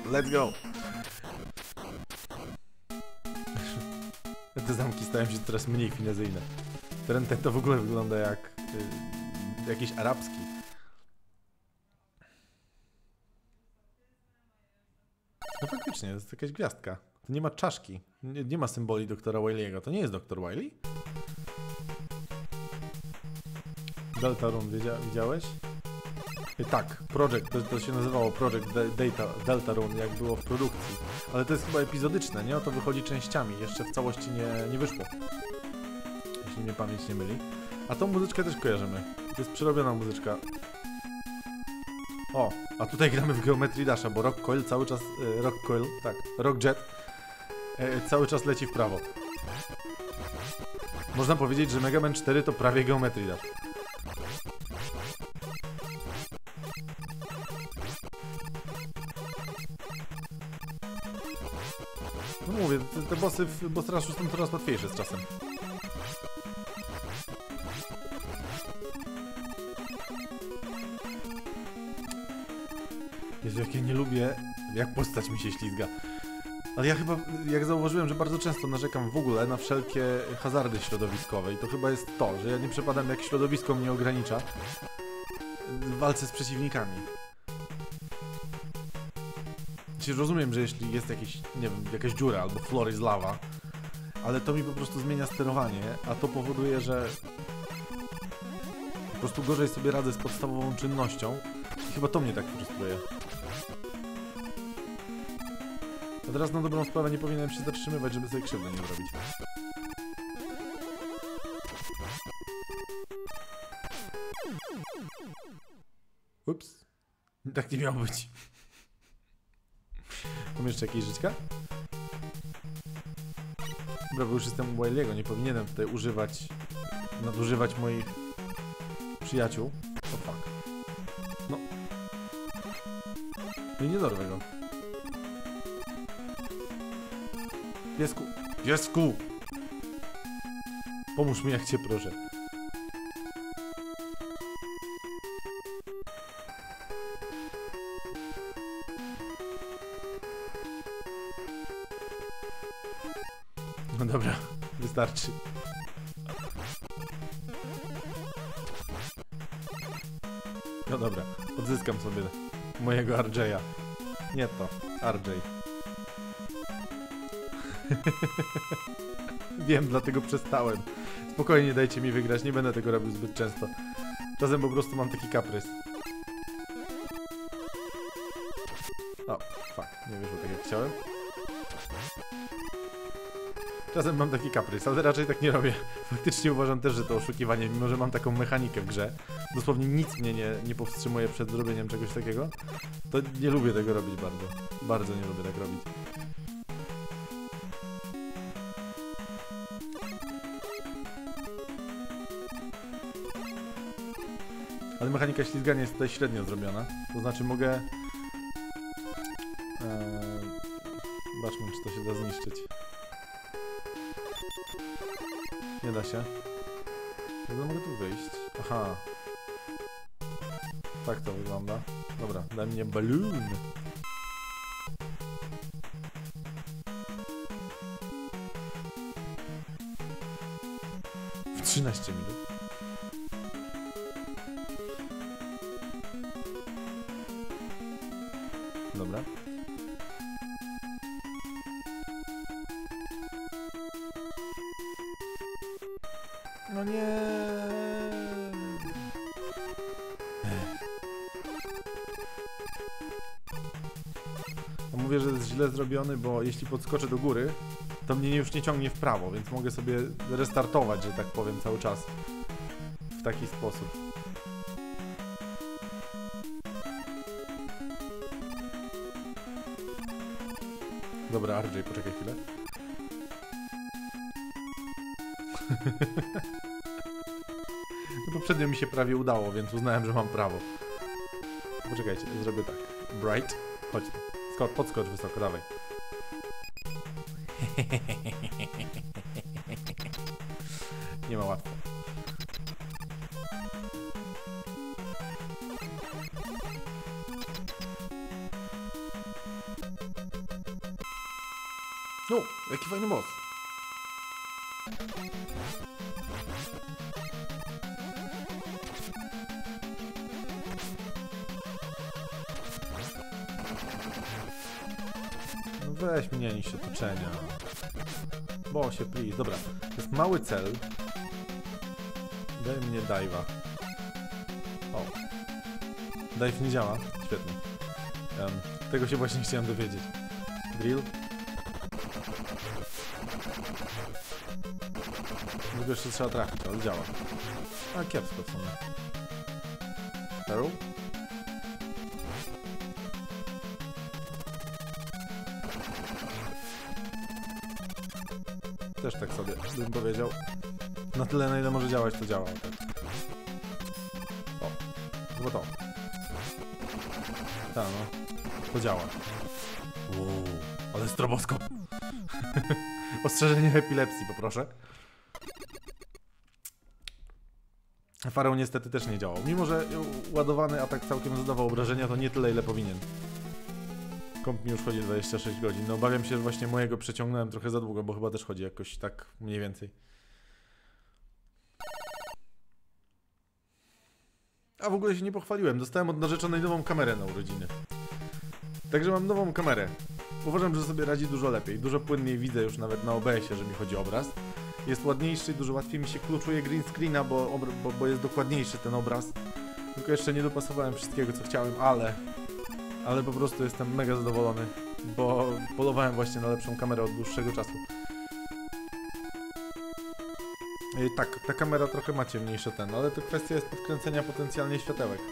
Let's go! Te zamki stają się coraz mniej finezyjne. Ten to w ogóle wygląda jak jakiś arabski. No faktycznie, to jest jakaś gwiazdka. To nie ma czaszki. Nie ma symboli doktora Wily'ego. To nie jest doktor Wily? Deltarune, widziałeś? Tak, Project, to się nazywało Project Deltarune, jak było w produkcji. Ale to jest chyba epizodyczne, nie? O to wychodzi częściami. Jeszcze w całości nie wyszło. Jeśli mnie pamięć nie myli. A tą muzyczkę też kojarzymy. To jest przerobiona muzyczka. O, a tutaj gramy w Geometry Dasha, bo Rock Coil cały czas... Rock Jet cały czas leci w prawo. Można powiedzieć, że Mega Man 4 to prawie Geometry Dash. No mówię, te bossy w Boss Rushu są coraz łatwiejsze z czasem. Jezu, jak ja nie lubię, jak postać mi się ślizga. Ale ja chyba, jak zauważyłem, że bardzo często narzekam w ogóle na wszelkie hazardy środowiskowe i to chyba jest to, że ja nie przepadam, jak środowisko mnie ogranicza w walce z przeciwnikami. Czyli rozumiem, że jeśli jest jakiś, nie wiem, jakaś dziura albo floor is lava, ale to mi po prostu zmienia sterowanie, a to powoduje, że po prostu gorzej sobie radzę z podstawową czynnością i chyba to mnie tak frustruje. A teraz na dobrą sprawę nie powinienem się zatrzymywać, żeby sobie krzywdę nie zrobić. Ups. Tak nie miało być. Mam jeszcze jakieś żyćka? Dobra, bo już jestem u Wily'ego, nie powinienem tutaj nadużywać moich przyjaciół. O fuck. No. No i nie dorwę go. Piesku! Piesku! Pomóż mi, jak cię proszę. No dobra, wystarczy. No dobra, odzyskam sobie mojego RJ'a. Nie to, RJ. Wiem, dlatego przestałem. Spokojnie, dajcie mi wygrać, nie będę tego robił zbyt często. Czasem po prostu mam taki kaprys. O, fuck, nie wyszło tak jak chciałem. Czasem mam taki kaprys, ale raczej tak nie robię. Faktycznie uważam też, że to oszukiwanie, mimo że mam taką mechanikę w grze. Dosłownie nic mnie nie powstrzymuje przed zrobieniem czegoś takiego. To nie lubię tego robić bardzo. Bardzo nie lubię tak robić. Ale mechanika ślizgania jest tutaj średnio zrobiona. To znaczy mogę... Zobaczmy, czy to się da zniszczyć. Nie da się. Jak mogę tu wyjść? Aha. Tak to wygląda. Dobra, daj mnie balloon. W 13 minut. Dobra. No nie. No mówię, że jest źle zrobiony, bo jeśli podskoczę do góry, to mnie już nie ciągnie w prawo, więc mogę sobie restartować, że tak powiem, cały czas w taki sposób. Dobra, RJ, poczekaj chwilę. No poprzednio mi się prawie udało, więc uznałem, że mam prawo. Poczekajcie, zrobię tak. Bright, chodź tu. Podskocz wysoko, dawaj. Nie ma łatwo. No, jaki fajny boss. No weź mnie, niż się toczenia. Bossie, please. Dobra, to jest mały cel. Daj mnie dive'a. O. Dive nie działa. Świetnie. Tego się właśnie chciałem dowiedzieć. Drill. Tylko jeszcze trzeba trafić, ale działa. A kiepsko w sumie. Arrow? Też tak sobie bym powiedział. Na tyle, na ile może działać, to działa. Tak. O, chyba to. Tak, no. To działa. Uuu, ale stroboskop. Ostrzeżenie epilepsji, poproszę. Farą niestety też nie działał. Mimo że ładowany atak całkiem zadawał obrażenia, to nie tyle, ile powinien. Komp mi już chodzi 26 godzin. No obawiam się, że właśnie mojego przeciągnąłem trochę za długo, bo chyba też chodzi jakoś tak mniej więcej. A w ogóle się nie pochwaliłem. Dostałem od narzeczonej nową kamerę na urodziny. Także mam nową kamerę. Uważam, że sobie radzi dużo lepiej. Dużo płynniej widzę już nawet na OBS-ie, że mi chodzi o obraz. Jest ładniejszy, dużo łatwiej mi się kluczuje green screena, bo jest dokładniejszy ten obraz. Tylko jeszcze nie dopasowałem wszystkiego, co chciałem, ale po prostu jestem mega zadowolony, bo polowałem właśnie na lepszą kamerę od dłuższego czasu. Tak, ta kamera trochę ma ciemniejszy ten, ale to kwestia jest podkręcenia potencjalnie światełek.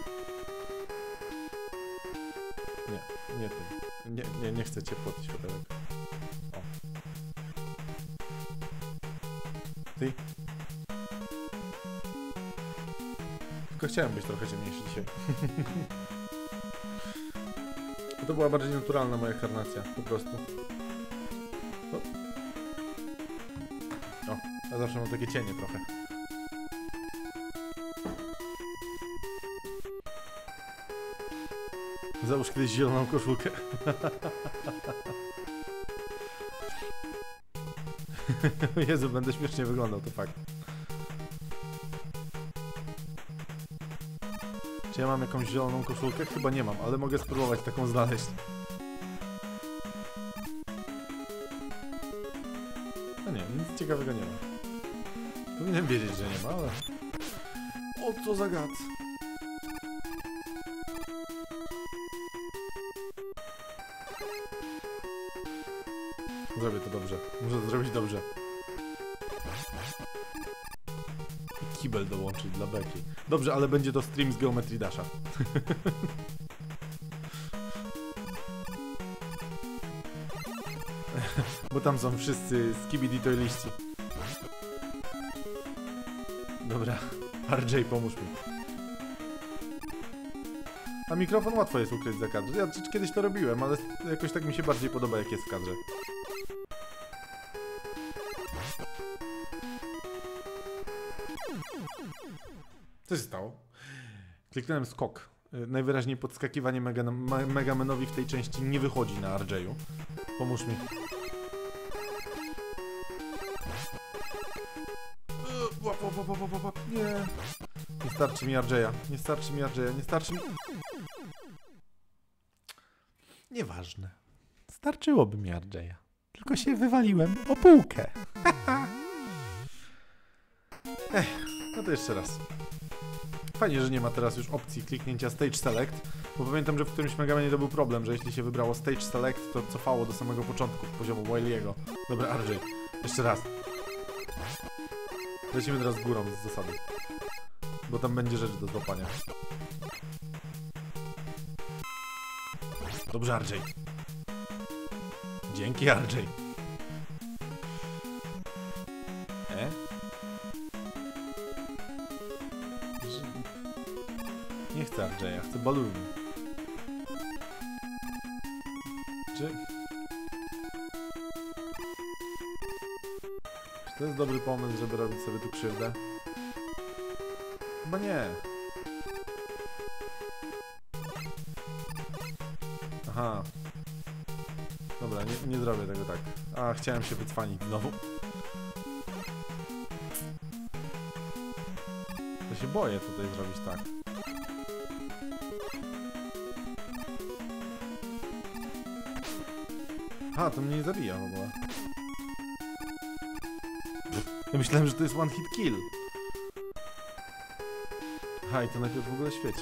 Nie tym. Nie chcę ciepłoty światełek. O. Ty? Tylko chciałem być trochę ciemniejszy dzisiaj. To była bardziej naturalna moja karnacja, po prostu. O, ja zawsze mam takie cienie trochę. Załóż kiedyś zieloną koszulkę. Jezu, będę śmiesznie wyglądał, to fakt. Czy ja mam jakąś zieloną koszulkę? Chyba nie mam, ale mogę spróbować taką znaleźć. No nie, nic ciekawego nie ma. Powinienem wiedzieć, że nie ma, ale... O, co za gad. Zrobię to dobrze. Muszę to zrobić dobrze. Kibel dołączyć dla beki. Dobrze, ale będzie to stream z Geometry Dasha. Bo tam są wszyscy skibidi toiliści. Dobra, RJ, pomóż mi. A mikrofon łatwo jest ukryć za kadrze. Ja kiedyś to robiłem, ale jakoś tak mi się bardziej podoba, jak jest w kadrze. Co się stało? Kliknąłem skok. Najwyraźniej podskakiwanie Megamanowi w tej części nie wychodzi na RJ-u. Pomóż mi. Nie. Nie starczy mi RJ-a. Nie starczy mi RJ-a. Nie starczy mi... Nieważne. Starczyłoby mi RJ-a. Tylko się wywaliłem o półkę. No to jeszcze raz. Fajnie, że nie ma teraz już opcji kliknięcia Stage Select, bo pamiętam, że w którymś Megamanie to był problem, że jeśli się wybrało Stage Select, to cofało do samego początku poziomu Wily'ego. Dobra, RJ. Jeszcze raz. Lecimy teraz górą z zasady. Bo tam będzie rzecz do złapania. Dobrze, RJ. Dzięki, RJ. Nie chcę RJ-a, chcę balloon. Czy to jest dobry pomysł, żeby robić sobie tu krzywdę? Chyba nie. Aha. Dobra, Nie zrobię tego tak. A, chciałem się wycwanić znowu. Ja się boję tutaj zrobić tak. A, to mnie nie zabija w ogóle. Ja myślałem, że to jest one hit kill. Aha, i to najpierw w ogóle świeci.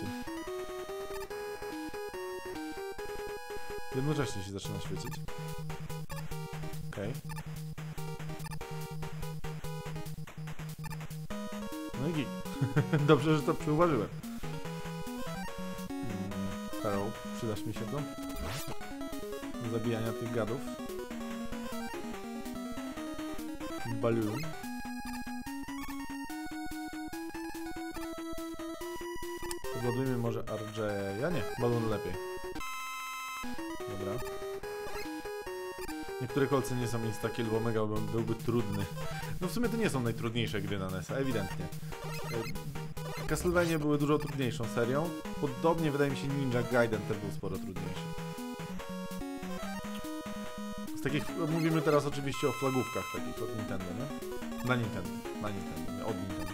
Jednocześnie się zaczyna świecić. Okej. No i git. Dobrze, że to przyuważyłem. Sparrow, przydasz mi się to? Do zabijania tych gadów. Balloon. Podładujmy może RJ. Ja nie, balon lepiej. Dobra. Niektóre kolce nie są insta-kill, bo mega byłby trudny. No w sumie to nie są najtrudniejsze gry na NES-a, ewidentnie. Castlevania były dużo trudniejszą serią. Podobnie wydaje mi się Ninja Gaiden też był sporo trudniejszy. Z takich, mówimy teraz oczywiście o flagówkach takich od Nintendo, nie? Na Nintendo, nie od Nintendo.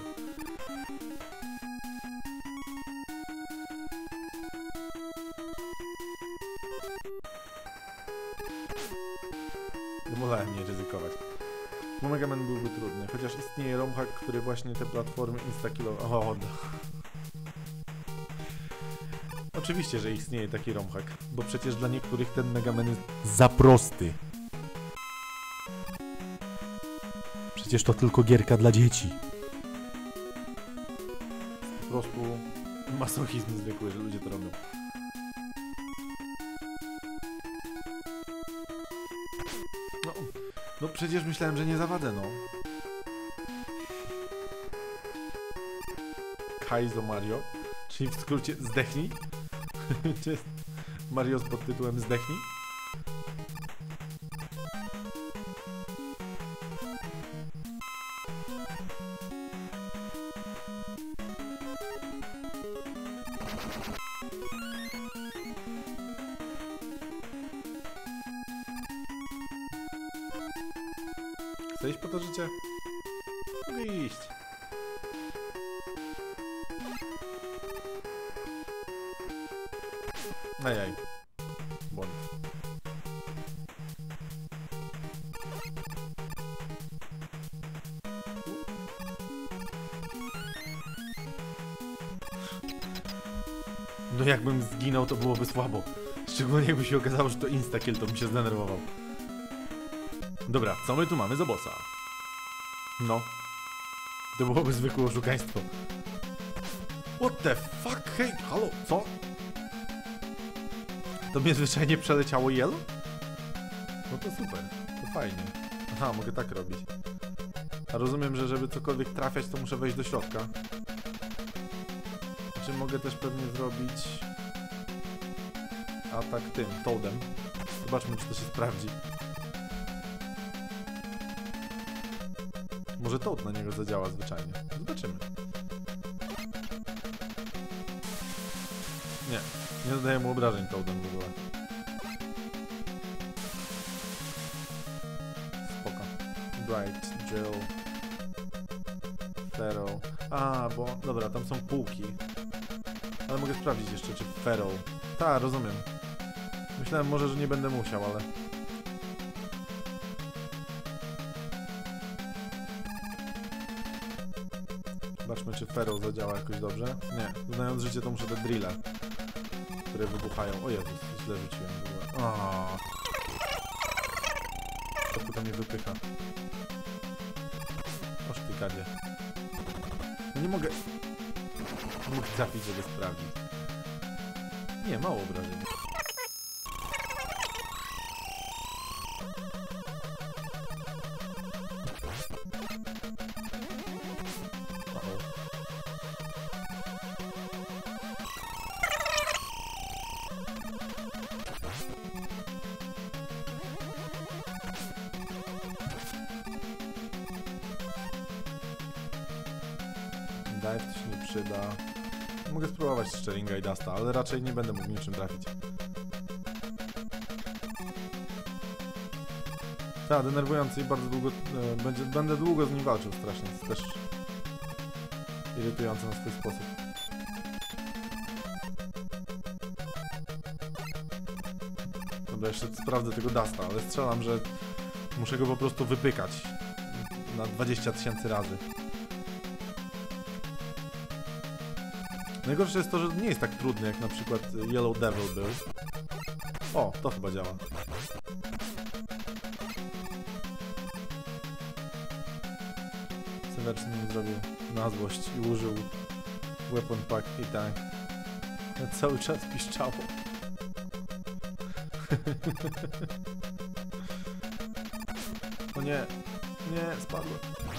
Wolałem nie ryzykować. Bo Mega Man byłby trudny, chociaż istnieje ROM-hack, który właśnie te platformy insta-killowe... O, no. Oczywiście, że istnieje taki ROM-hack, bo przecież dla niektórych ten Mega Man jest za prosty. Przecież to tylko gierka dla dzieci. Po prostu masochizm zwykły, że ludzie to robią. No przecież myślałem, że nie zawadę, no. Kaizo Mario, czyli w skrócie zdechnij. To jest Mario z podtytułem Zdechnij. Chcę iść po to życie? Mogę iść. Ajaj. Błąd. No jakbym zginął, to byłoby słabo. Szczególnie jakby się okazało, że to insta-kill, to bym się zdenerwował. Dobra, co my tu mamy za bossa? No. To byłoby zwykłe oszukaństwo. What the fuck? Hej, halo, co? To mnie zwyczajnie przeleciało yellow? No to super, to fajnie. Aha, mogę tak robić. A rozumiem, że żeby cokolwiek trafiać, to muszę wejść do środka. Czy mogę też pewnie zrobić atak tym, Toadem. Zobaczmy, czy to się sprawdzi. Może Toad na niego zadziała zwyczajnie. Zobaczymy. Nie, nie zadaję mu obrażeń Toadem w ogóle. Spoko. Bright, Jill, Pharaoh. A, bo... Dobra, tam są półki. Ale mogę sprawdzić jeszcze, czy Pharaoh. Tak, rozumiem. Myślałem może, że nie będę musiał, ale... Zobaczmy, czy Pharaoh zadziała jakoś dobrze. Nie, znając życie, to muszę te drille, które wybuchają. O Jezus, źle rzuciłem w ogóle. Aaaa. To mnie wypycha. Oż ty gadzie. No nie mogę... Nie mogę trafić, żeby sprawdzić. Nie, mało obrażeń. Dive to się nie przyda. Mogę spróbować Sharinga i Dusta, ale raczej nie będę mógł niczym trafić. Tak, denerwujący i bardzo długo... będę długo z nim walczył strasznie, jest też irytujące na swój sposób. Dobra, jeszcze sprawdzę tego Dusta, ale strzelam, że muszę go po prostu wypykać na 20 000 razy. Najgorsze jest to, że nie jest tak trudny jak na przykład Yellow Devil był. O, to chyba działa. Serdecznie mi zrobił na złość i użył Weapon Pack i tak. Ja cały czas piszczało. O nie, nie, spadłem.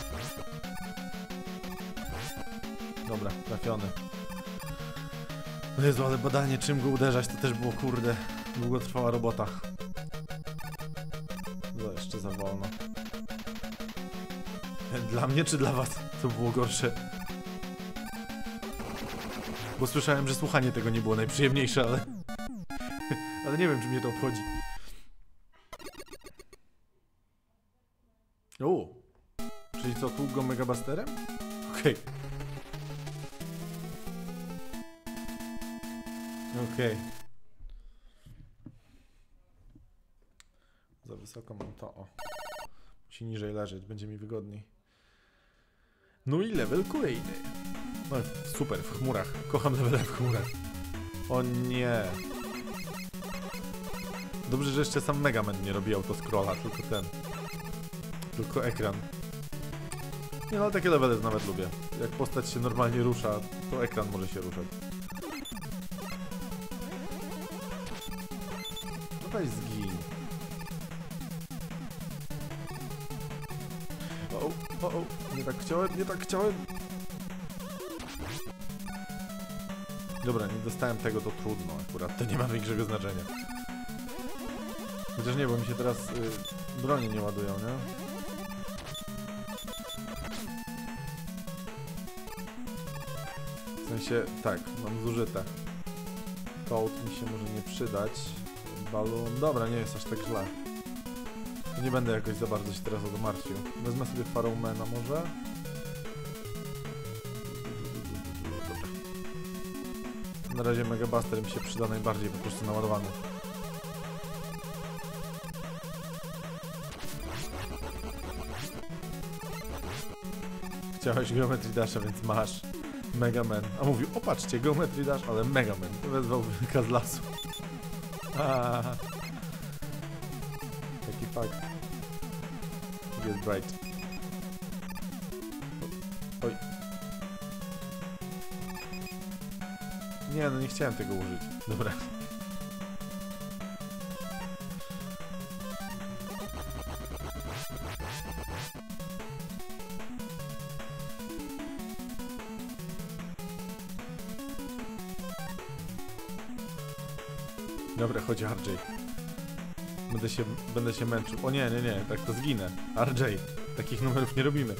Dobra, trafiony. No Jezu, ale badanie czym go uderzać to też było, kurde, długotrwała robota. No jeszcze za wolno. Dla mnie czy dla was to było gorsze? Bo słyszałem, że słuchanie tego nie było najprzyjemniejsze, ale... ale nie wiem, czy mnie to obchodzi. O! Czyli co, tłuk go Megabusterem? Okej. Okej. Za wysoko mam to, o. Musi niżej leżeć, będzie mi wygodniej. No i level kolejny. No super, w chmurach. Kocham levele w chmurach. O nie. Dobrze, że jeszcze sam Mega Man nie robi autoscrolla, tylko ten. Tylko ekran. Nie no, ale takie levele nawet lubię. Jak postać się normalnie rusza, to ekran może się ruszać. No weź zgin. O, nie tak chciałem, nie tak chciałem. Dobra, nie dostałem tego, to trudno akurat, to nie ma większego znaczenia. Chociaż nie, bo mi się teraz bronie nie ładują, nie? W sensie, tak, mam zużyte. Toad mi się może nie przydać. Balloon, dobra, nie jest aż tak źle. Nie będę jakoś za bardzo się teraz o to martwił. Wezmę sobie Pharaohmana może. Dobra. Na razie Megabuster mi się przyda najbardziej, po prostu naładowany. Chciałeś Geometry Dasha, więc masz Mega Man. A mówił, opatrzcie, Geometry Dash, ale Mega Man. To wezwał wilka z lasu. Taki fakt. Get bright. Oj. Nie, no nie chciałem tego użyć. Dobra. Dobra, chodź RJ. Będę się męczył. O nie, tak to zginę. RJ, takich numerów nie robimy.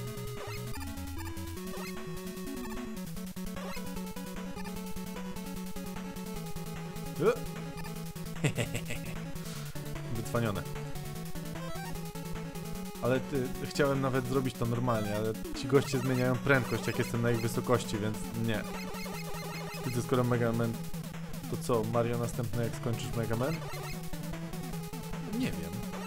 Wycwanione. Ale chciałem nawet zrobić to normalnie, ale ci goście zmieniają prędkość, jak jestem na ich wysokości, więc nie. Widzę, skoro Mega Man... To co, Mario następne jak skończysz Mega Man? Nie wiem.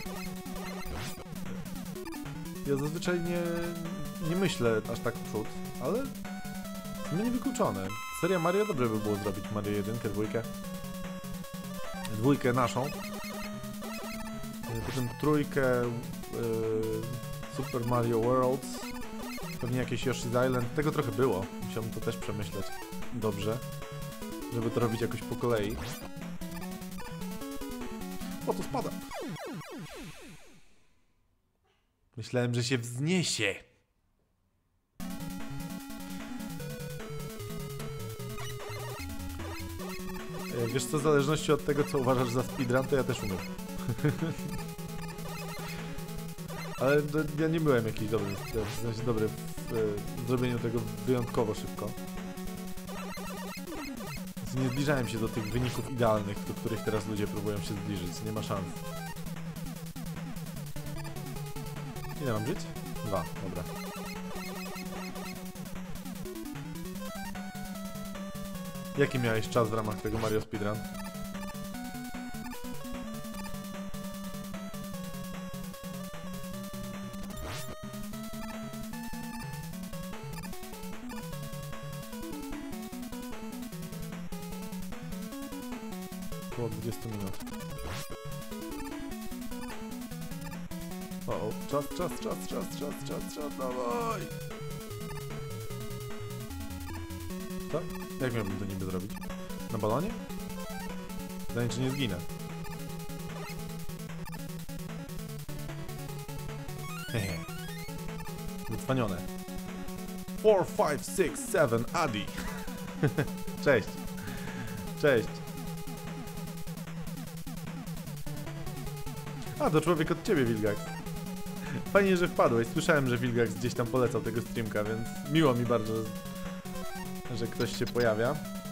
Ja zazwyczaj nie myślę aż tak w przód, ale to nie wykluczone. Seria Mario dobrze by było zrobić Mario 1, 2. Dwójkę naszą. Potem 3 Super Mario Worlds. Pewnie jakieś Yoshi's Island. Tego trochę było. Musiałbym to też przemyśleć dobrze, żeby to robić jakoś po kolei. O, to spada. Myślałem, że się wzniesie. Wiesz co, w zależności od tego, co uważasz za speedrun, to ja też umiem. Ale ja nie byłem jakiś dobry, w sensie dobry w zrobieniu tego wyjątkowo szybko. Nie zbliżałem się do tych wyników idealnych, do których teraz ludzie próbują się zbliżyć. Nie ma szans. Ile mam żyć? 2, dobra. Jaki miałeś czas w ramach tego Mario Speedrun? Około 20 minut. O, czas, dawaj! Co? Jak miałbym to niby zrobić? Na balonie? Zanim czy nie zginę. Hehe. Wycwanione. 4, 5, 6, 7, Adi! Cześć. Cześć. A, to człowiek od ciebie, Wilgax. Fajnie, że wpadłeś. Słyszałem, że Wilgax gdzieś tam polecał tego streamka, więc miło mi bardzo, że ktoś się pojawia.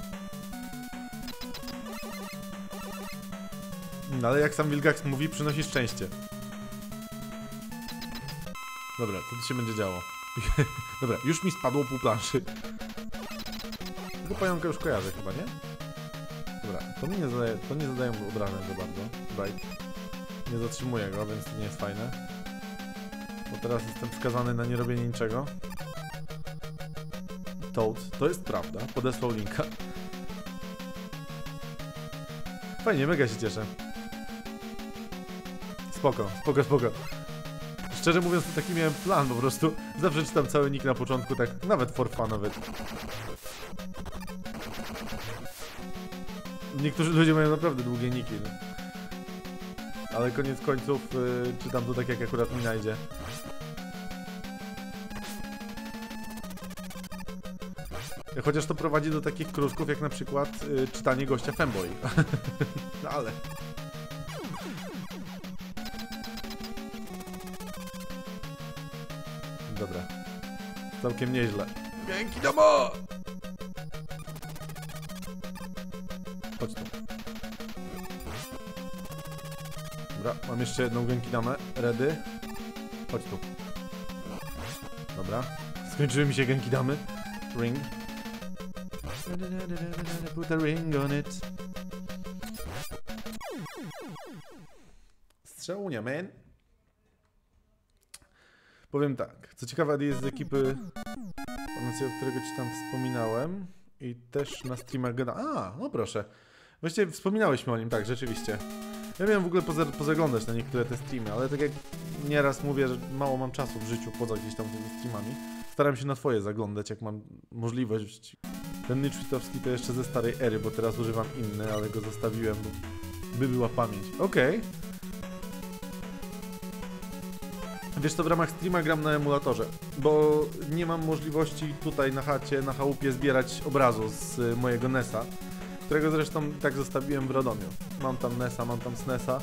No, ale jak sam Wilgax mówi, przynosi szczęście. Dobra, co tu się będzie działo? Dobra, już mi spadło pół planszy. Tego pająka już kojarzę chyba, nie? Dobra, to nie zadaje mu obrażeń za bardzo. Right. Nie zatrzymuję go, więc to nie jest fajne. Bo teraz jestem skazany na nierobienie niczego. Toad, to jest prawda, podesłał linka. Fajnie, mega się cieszę. Spoko. Szczerze mówiąc, to taki miałem plan, po prostu zawsze czytam cały nick na początku, tak nawet for fun nawet. Niektórzy ludzie mają naprawdę długie niki, no. Ale koniec końców czytam to tak, jak akurat mi najdzie. Chociaż to prowadzi do takich krusków, jak na przykład czytanie gościa Femboy. No ale... Dobra. Całkiem nieźle. Dzięki domo! Chodź tu. Dobra, mam jeszcze jedną Genkidamę. Ready? Chodź tu. Dobra. Skończyły mi się Genkidamy. Ring. Put a ring on it. Strzałunia, man. Powiem tak. Co ciekawe, Adi jest z ekipy, o którego ci tam wspominałem. I też na streamach gada. A, no proszę. Właściwie wspominałeś mi o nim, tak, rzeczywiście. Ja miałem w ogóle pozaglądać na niektóre te streamy, ale tak jak nieraz mówię, że mało mam czasu w życiu poza gdzieś tam tymi streamami. Staram się na twoje zaglądać, jak mam możliwość. Ten Nitschwitowski to jeszcze ze starej ery, bo teraz używam inny, ale go zostawiłem, by była pamięć. Okej. Wiesz co, w ramach streama gram na emulatorze, bo nie mam możliwości tutaj na chacie, na chałupie zbierać obrazu z mojego NES-a, którego zresztą tak zostawiłem w Radomiu. Mam tam NES-a, mam tam SNES-a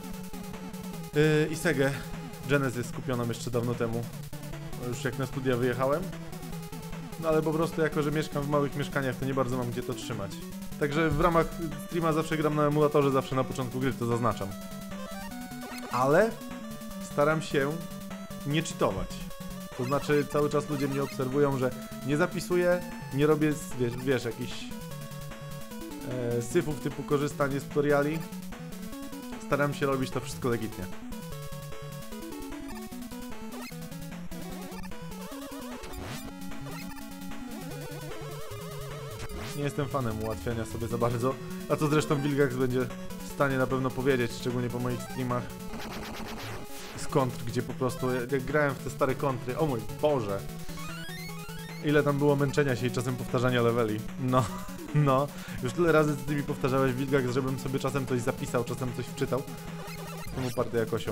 i Segę Genesis kupioną jeszcze dawno temu, już jak na studia wyjechałem. No ale po prostu jako, że mieszkam w małych mieszkaniach, to nie bardzo mam gdzie to trzymać. Także w ramach streama zawsze gram na emulatorze, zawsze na początku gry, to zaznaczam. Ale staram się nie cheatować. To znaczy cały czas ludzie mnie obserwują, że nie zapisuję, nie robię, wiesz jakichś syfów typu korzystanie z tutoriali. Staram się robić to wszystko legitnie. Nie jestem fanem ułatwiania sobie za bardzo, a co zresztą Wilgax będzie w stanie na pewno powiedzieć, szczególnie po moich streamach z kontr, gdzie po prostu, jak grałem w te stare kontry, o mój Boże, ile tam było męczenia się i czasem powtarzania leveli. No, już tyle razy ty mi powtarzałeś, Wilgax, żebym sobie czasem coś zapisał, czasem coś wczytał. Jestem uparty jak osioł.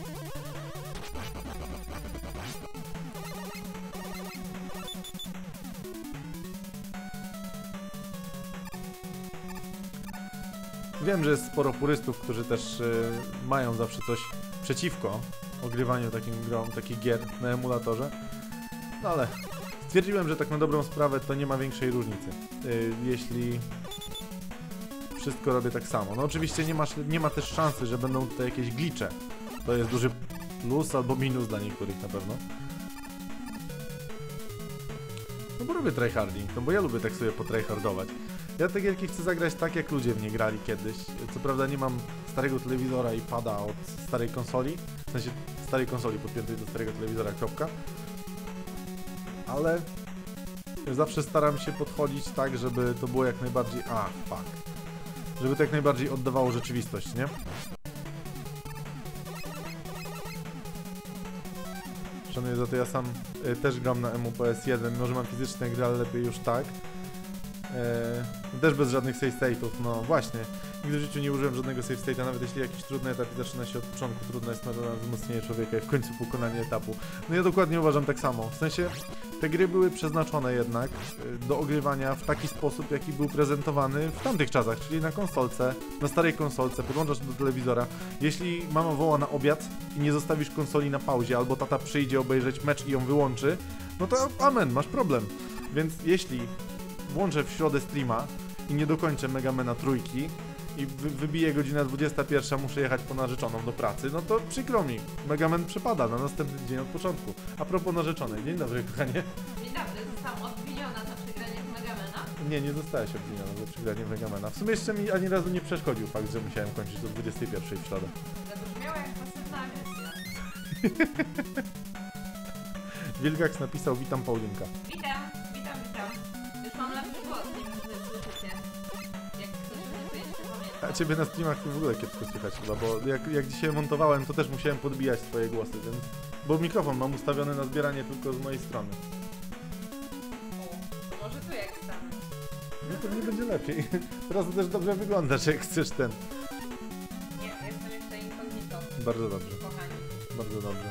Wiem, że jest sporo purystów, którzy też mają zawsze coś przeciwko ogrywaniu takich gier na emulatorze. No ale stwierdziłem, że tak na dobrą sprawę to nie ma większej różnicy, jeśli wszystko robię tak samo. No oczywiście nie ma też szansy, że będą tutaj jakieś glitche. To jest plus albo minus dla niektórych na pewno. No bo lubię tryharding, no bo ja lubię tak sobie potryhardować. Ja te gierki chcę zagrać tak, jak ludzie w nie grali kiedyś. Co prawda nie mam starego telewizora i pada od starej konsoli, w sensie starej konsoli podpiętej do starego telewizora, kropka. Ale zawsze staram się podchodzić tak, żeby to było jak najbardziej... Żeby to jak najbardziej oddawało rzeczywistość, nie? Szanuję za to, ja sam też gram na EmuPS1, może mam fizyczne gry, ale lepiej już tak. Też bez żadnych save state'ów, no właśnie. Nigdy w życiu nie użyłem żadnego save state'a, nawet jeśli jakiś trudny etap i zaczyna się od początku, trudno jest na wzmocnienie człowieka i w końcu pokonanie etapu. No ja dokładnie uważam tak samo. W sensie, te gry były przeznaczone jednak do ogrywania w taki sposób, jaki był prezentowany w tamtych czasach, czyli na konsolce, na starej konsolce, podłączasz do telewizora. Jeśli mama woła na obiad i nie zostawisz konsoli na pauzie, albo tata przyjdzie obejrzeć mecz i ją wyłączy, no to amen, masz problem. Więc jeśli włączę w środę streama i nie dokończę Megamena trójki i wybiję godzina 21, muszę jechać po narzeczoną do pracy, no to przykro mi, Megaman przepada na następny dzień od początku. A propos narzeczonej, dzień dobry kochanie. Dzień dobry, zostałam odwiniona za przegranie w Megamena. Nie zostałeś obwiniona za przegranie w Megamena. W sumie jeszcze mi ani razu nie przeszkodził fakt, że musiałem kończyć do 21 w środę. Zabrzmiała jak pasywna agresja. Wilgax napisał: witam Paulinka. Witam. Już mam lepszy głos, nie wiem, czy słyszycie. Jak ktoś mnie to jeszcze pamięta. A ciebie na streamach to w ogóle kiepsko słychać chyba, bo jak dzisiaj montowałem, to też musiałem podbijać swoje głosy, więc... Bo mikrofon mam ustawiony na zbieranie tylko z mojej strony. To może tu jak stanę. No to nie będzie lepiej. Teraz to też dobrze wyglądasz, jak chcesz ten. Nie, jestem jeszcze incognito. Bardzo dobrze, Kochani. bardzo dobrze.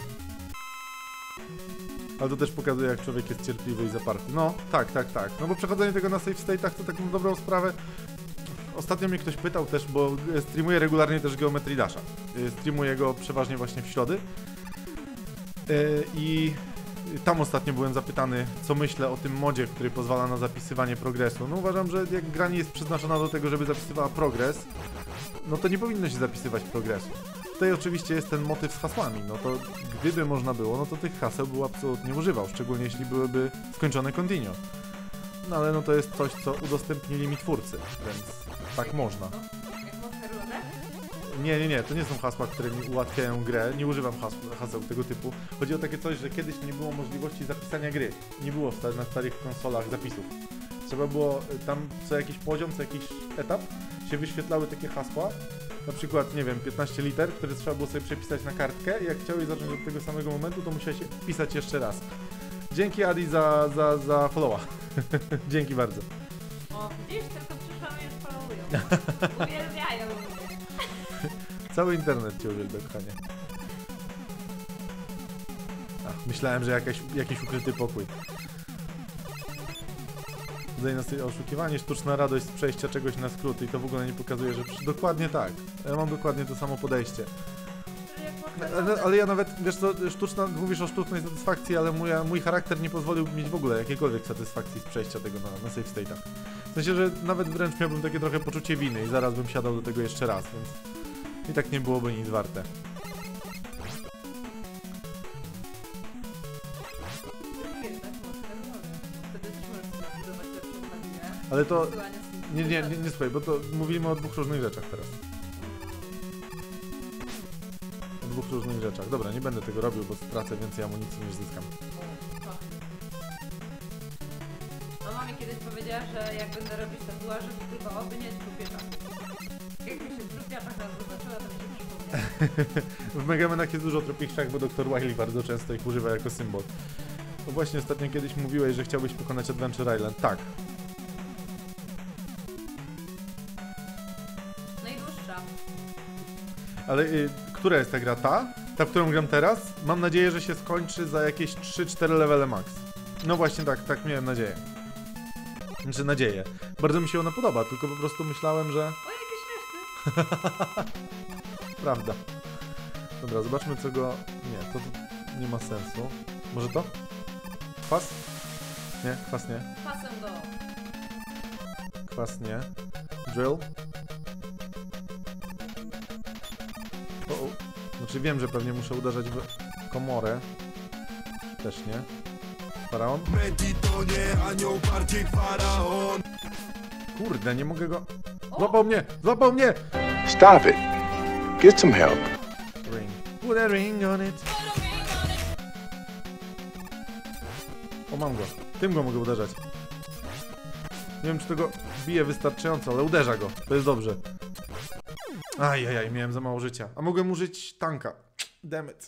Ale to też pokazuje, jak człowiek jest cierpliwy i zaparty. No, tak. No bo przechodzenie tego na save state'ach to taką dobrą sprawę. Ostatnio mnie ktoś pytał też, bo streamuję regularnie też Geometry Dasha. Streamuję go przeważnie właśnie w środy. I tam ostatnio byłem zapytany, co myślę o tym modzie, który pozwala na zapisywanie progresu. No uważam, że jak gra nie jest przeznaczona do tego, żeby zapisywała progres, no to nie powinno się zapisywać progresu. Tutaj oczywiście jest ten motyw z hasłami, no to gdyby można było, no to tych haseł bym absolutnie używał, szczególnie jeśli byłyby skończone continue. No ale no to jest coś, co udostępnili mi twórcy, więc tak można. Jak Monterudę? Nie, to nie są hasła, które mi ułatwiają grę, nie używam haseł tego typu. Chodzi o takie coś, że kiedyś nie było możliwości zapisania gry, nie było na starych konsolach zapisów. Trzeba było tam co jakiś poziom, co jakiś etap się wyświetlały takie hasła, na przykład, nie wiem, 15 liter, które trzeba było sobie przepisać na kartkę i jak chciałeś zacząć od tego samego momentu, to musiałeś wpisać jeszcze raz. Dzięki Adi za followa. Dzięki bardzo. O, widzisz, tylko przyszłam i już followują. Uwielbiają mnie. Cały internet cię uwielbia, kochanie. Myślałem, że jakiś ukryty pokój. Tutaj nas oszukiwanie, sztuczna radość z przejścia czegoś na skrót i to w ogóle nie pokazuje, że... Dokładnie tak. Ja mam dokładnie to samo podejście. Ale ja nawet, wiesz co, mówisz o sztucznej satysfakcji, ale mój charakter nie pozwolił mieć w ogóle jakiejkolwiek satysfakcji z przejścia tego na save state'ach. W sensie, że nawet wręcz miałbym takie trochę poczucie winy i zaraz bym siadał do tego jeszcze raz, więc i tak nie byłoby nic warte. Ale to... Nie słuchaj, bo to mówimy o dwóch różnych rzeczach teraz. O dwóch różnych rzeczach. Dobra, nie będę tego robił, bo stracę więcej amunicji niż zyskam. Mama mi kiedyś powiedziała, że jak będę robić tatuaże, to tylko oby nie trupiecza. Jak mi się trupiaczach raz zobaczyła, to mi się przypomniała. W Megamenach jest dużo trupiszczach, bo Dr. Wily bardzo często ich używa jako symbol. No właśnie ostatnio kiedyś mówiłeś, że chciałbyś pokonać Adventure Island. Tak. Najdłuższa. Ale która jest ta gra? Ta, w którą gram teraz? Mam nadzieję, że się skończy za jakieś 3-4 levele max. No właśnie tak miałem nadzieję. Znaczy nadzieję. Bardzo mi się ona podoba, tylko po prostu myślałem, że... O, jakie śmieszne. Prawda. Dobra, zobaczmy co go... Nie, to nie ma sensu. Może to? Kwas? Nie, kwas nie. Pasem go. Kwas nie. Drill? O. Znaczy wiem, że pewnie muszę uderzać w... Komorę. Też nie. Faraon? Kurde, nie mogę go... Złapał mnie! Złapał mnie! Stop it. Get some help. Ring. Put a ring on it. O, mam go. Tym go mogę uderzać. Nie wiem, czy tego bije wystarczająco, ale uderza go. To jest dobrze. Ajajaj, miałem za mało życia. A mogłem użyć tanka. Damn it.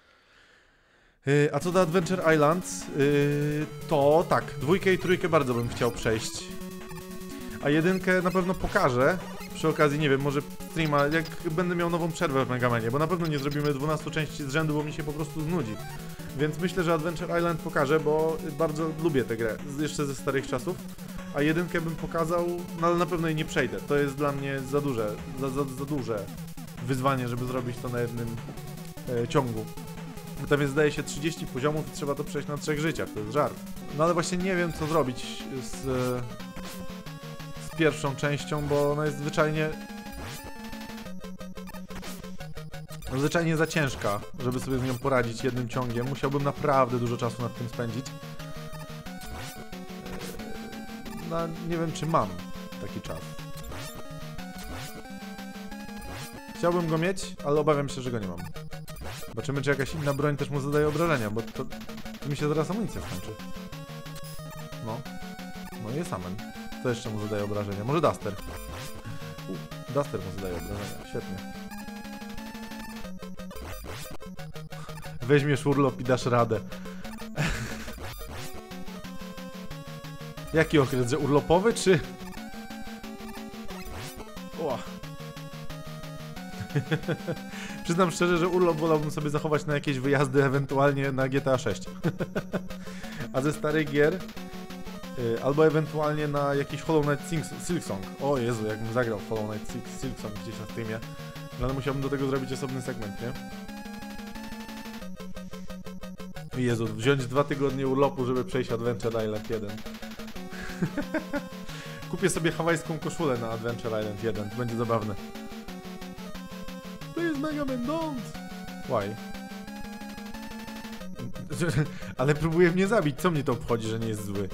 A co do Adventure Island, to tak, 2 i 3 bardzo bym chciał przejść. A 1 na pewno pokażę. Przy okazji, nie wiem, może streama, jak będę miał nową przerwę w Megamanie, bo na pewno nie zrobimy 12 części z rzędu, bo mi się po prostu znudzi. Więc myślę, że Adventure Island pokażę, bo bardzo lubię tę grę, jeszcze ze starych czasów. A 1 bym pokazał, no ale na pewno jej nie przejdę. To jest dla mnie za duże, za duże wyzwanie, żeby zrobić to na jednym ciągu. Tam jest, zdaje się, 30 poziomów i trzeba to przejść na 3 życiach, to jest żart. No ale właśnie nie wiem, co zrobić z pierwszą częścią, bo ona jest zwyczajnie za ciężka, żeby sobie z nią poradzić jednym ciągiem. Musiałbym naprawdę dużo czasu nad tym spędzić. No, nie wiem, czy mam taki czas. Chciałbym go mieć, ale obawiam się, że go nie mam. Zobaczymy, czy jakaś inna broń też mu zadaje obrażenia, bo to mi się zaraz amunicja skończy. No. No i jest Amen. To jeszcze mu zadaje obrażenia. Może Duster. Duster mu zadaje obrażenia. Świetnie. Weźmiesz urlop i dasz radę. Jaki okres, że urlopowy, czy... O. Przyznam szczerze, że urlop wolałbym sobie zachować na jakieś wyjazdy, ewentualnie na GTA 6. A ze starych gier... albo ewentualnie na jakiś Hollow Knight Silksong. O Jezu, jakbym zagrał w Hollow Knight Silksong gdzieś na streamie. No ale musiałbym do tego zrobić osobny segment, nie? Jezu, wziąć 2 tygodnie urlopu, żeby przejść Adventure Island 1. Kupię sobie hawajską koszulę na Adventure Island 1, to będzie zabawne. To jest Mega Man, don't! Why? Ale próbuje mnie zabić, co mnie to obchodzi, że nie jest zły?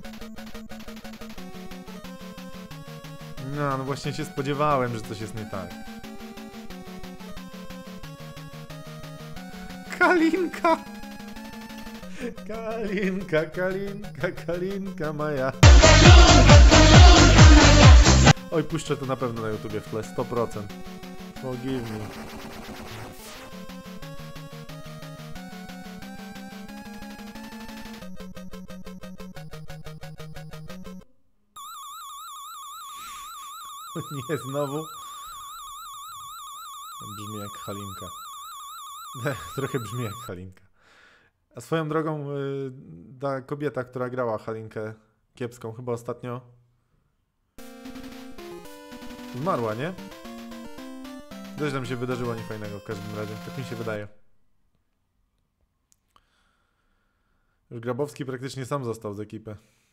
No właśnie się spodziewałem, że coś jest nie tak. Kalinka! Kalinka, Kalinka, Kalinka moja. Oj, puszczę to na pewno na YouTubie w tle, 100%. Forgive me. Nie, znowu. Brzmi jak Halinka. Trochę brzmi jak Halinka. A swoją drogą, ta kobieta, która grała Halinkę kiepską, chyba ostatnio zmarła, nie? Coś tam się wydarzyło niefajnego w każdym razie, tak mi się wydaje. Już Grabowski praktycznie sam został z ekipy.